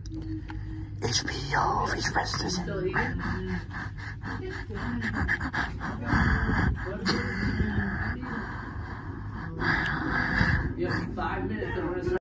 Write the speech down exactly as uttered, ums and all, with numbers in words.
H B O, Reach Resistance. You have five minutes.